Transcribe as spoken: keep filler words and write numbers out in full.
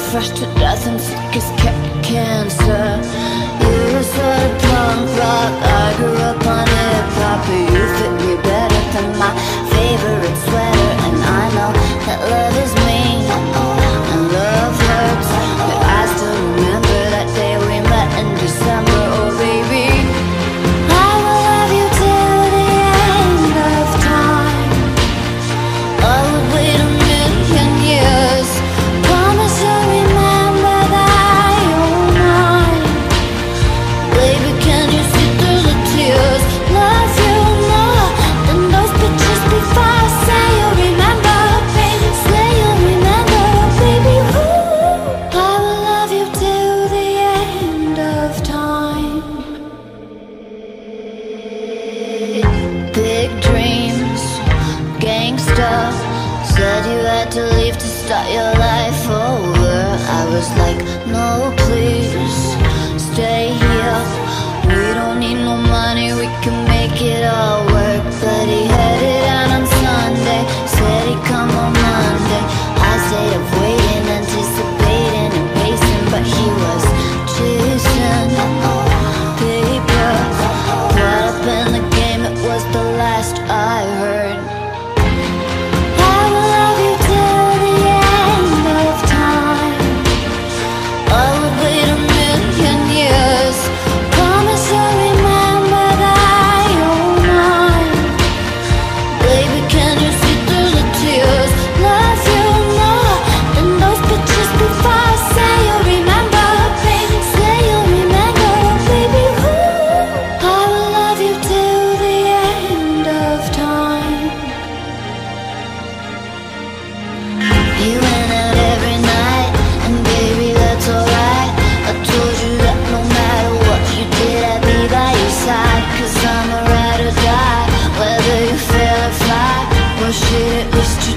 fresh to death and sick as ca cancer. You were sort of punk rock, I grew up on hip-hop, but you fit me better than my favorite sweater. And I know that love is mean and love hurts, but I still remember that day we met in December. Oh baby, I will love you till the end of time. I would wait a million years. Promise you'll remember that you're mine. Baby, can you see through the tears? Love you more than those pictures before I say you'll remember, baby. Say you'll remember, baby. Ooh, I will love you till the end of time. Big dreams, gangsta. Said you had to leave to start your life over. I was like, no please, stay here. We don't need no money, we can make it all work. But he headed out on Sunday, said he'd come on Monday. I stayed up waiting, anticipating and pacing, but he was chasing paper. Caught up in the game, it was the last I heard. I will love you till the end of time. I would wait a million years. Promise you'll remember that you're mine. Baby, can you see through the tears? Love you more than those pictures before I say you'll remember, baby. Say you'll remember, baby. Ooh, I will love you till the end of time. You went out every night, and baby, that's alright. I told you that no matter what you did, I'd be by your side. Cause I'm a ride or die, whether you fail or fly. Well shit, it was true.